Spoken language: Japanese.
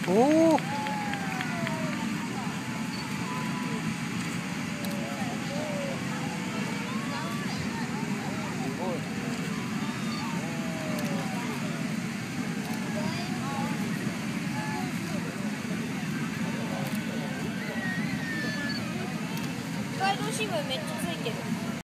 おお。 北海道新聞めっちゃついてる。